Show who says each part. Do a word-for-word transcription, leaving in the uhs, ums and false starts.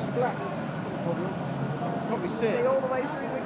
Speaker 1: it's black. That's the problem. Probably see
Speaker 2: See
Speaker 1: it.
Speaker 2: all the way through the